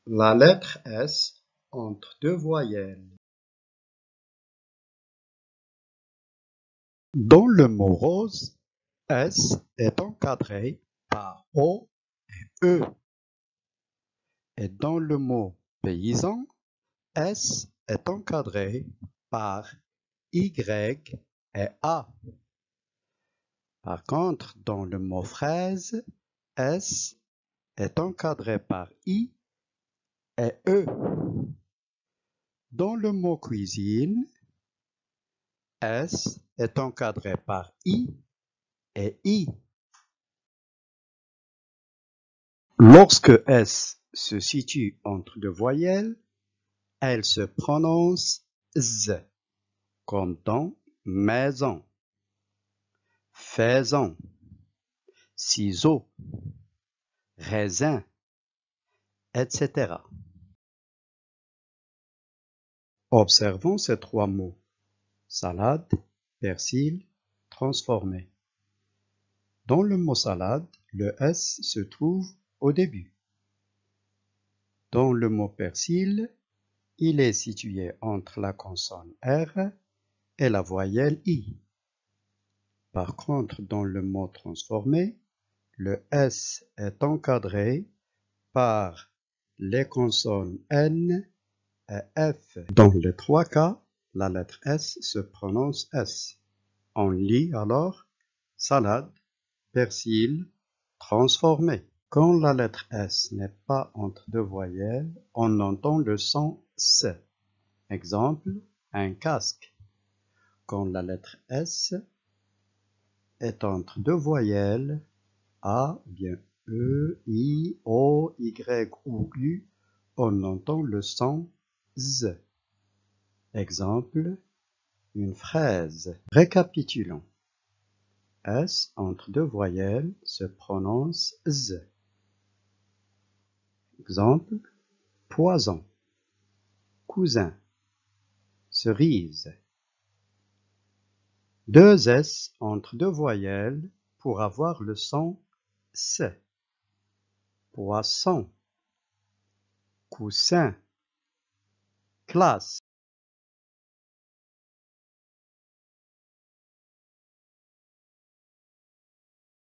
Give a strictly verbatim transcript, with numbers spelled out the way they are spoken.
La lettre S entre deux voyelles. Dans le mot rose, S est encadré par O et E. Et dans le mot paysan, S est encadré par Y et A. Par contre, dans le mot fraise, S est encadré par I et E. Dans le mot cuisine, S est encadré par I et I. Lorsque S se situe entre deux voyelles, elle se prononce Z, comme dans maison, faisan, ciseaux, raisin, et cetera. Observons ces trois mots: salade, persil, transformé. Dans le mot salade, le S se trouve au début. Dans le mot persil, il est situé entre la consonne R et la voyelle I. Par contre, dans le mot transformé, le S est encadré par les consonnes N et F. Dans les trois cas, la lettre S se prononce S. On lit alors salade, persil, transformé. Quand la lettre S n'est pas entre deux voyelles, on entend le son S. Exemple, un casque. Quand la lettre S est entre deux voyelles, A, bien E, I, O, Y ou U, on entend le son Z. Exemple, une fraise. Récapitulons. S entre deux voyelles se prononce Z. Exemple, poison, cousin, cerise. Deux S entre deux voyelles pour avoir le son S. Poisson, coussin, classe.